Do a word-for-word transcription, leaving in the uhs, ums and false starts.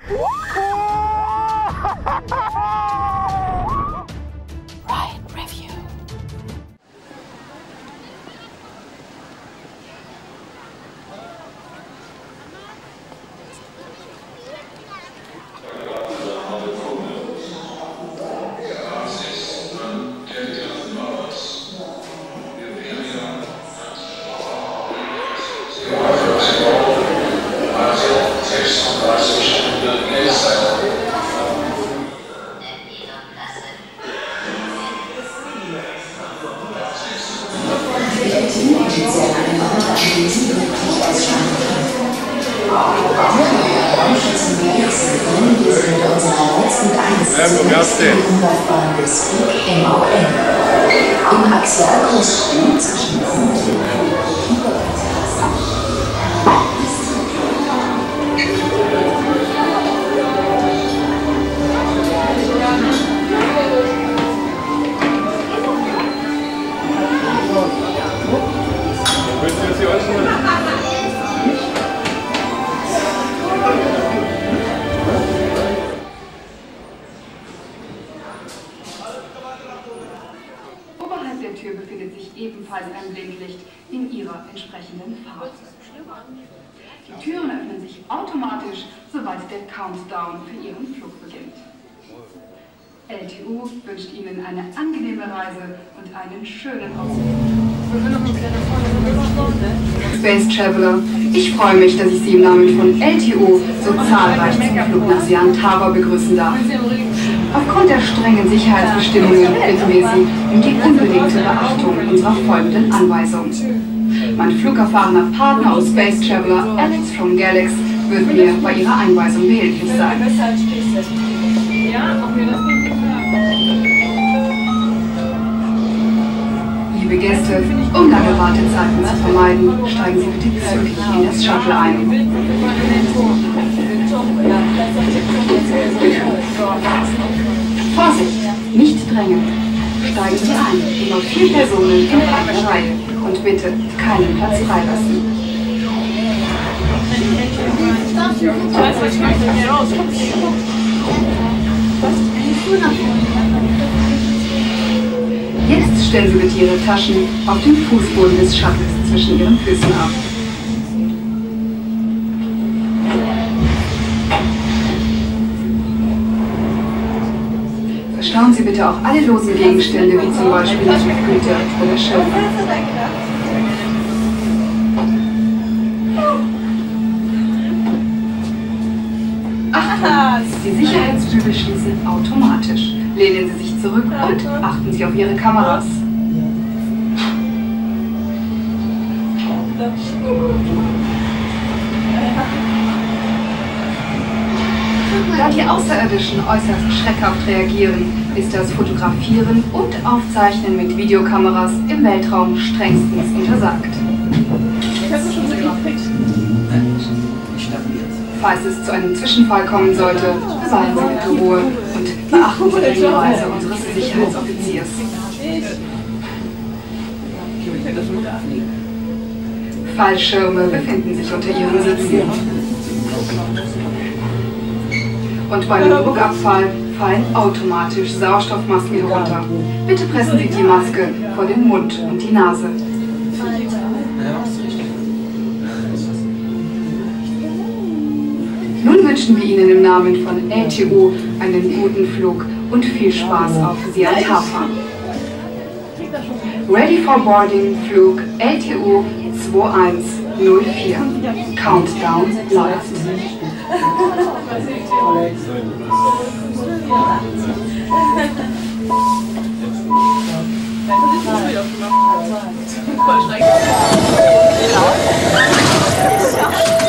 Im Axialkurs zwischen Tür befindet sich ebenfalls ein Blinklicht in ihrer entsprechenden Farbe. Die Türen öffnen sich automatisch, sobald der Countdown für ihren Flug beginnt. L T U wünscht Ihnen eine angenehme Reise und einen schönen Ausflug. Space Traveler, ich freue mich, dass ich Sie im Namen von L T U so zahlreich zum Flug nach Sian Tawor begrüßen darf. Aufgrund der strengen Sicherheitsbestimmungen bitten wir Sie um die unbedingte Beachtung unserer folgenden Anweisungen. Mein flugerfahrener Partner aus Space Traveler, Alex from Galax, wird mir bei Ihrer Einweisung behilflich sein. Liebe Gäste, um lange Wartezeiten zu vermeiden, steigen Sie bitte zügig in das Shuttle ein. Vorsicht, nicht drängen. Steigen Sie ein, immer vier Personen in einer Reihe und bitte keinen Platz freilassen. Jetzt stellen Sie bitte Ihre Taschen auf den Fußboden des Shuttles zwischen Ihren Füßen ab. Verstauen Sie bitte auch alle losen Gegenstände, wie zum Beispiel Hüte oder Schirme. Achtung! Die Sicherheitsbügel schließen automatisch. Lehnen Sie sich zurück und achten Sie auf Ihre Kameras. Da die Außerirdischen äußerst schreckhaft reagieren, ist das Fotografieren und Aufzeichnen mit Videokameras im Weltraum strengstens untersagt. Falls es zu einem Zwischenfall kommen sollte, bewahren Sie bitte Ruhe und beachten Sie die Hinweise unseres Sicherheitsoffiziers. Fallschirme befinden sich unter Ihren Sitzen. Und bei einem Druckabfall fallen automatisch Sauerstoffmasken herunter. Bitte pressen Sie die Maske vor den Mund und die Nase. Nun wünschen wir Ihnen im Namen von L T U einen guten Flug und viel Spaß auf Sian Tawor. Ready for boarding, Flug L T U zwei eins null vier. Countdown läuft. Ja.